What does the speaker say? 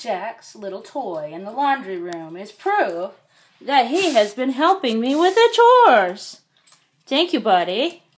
Jack's little toy in the laundry room is proof that he has been helping me with the chores. Thank you, buddy.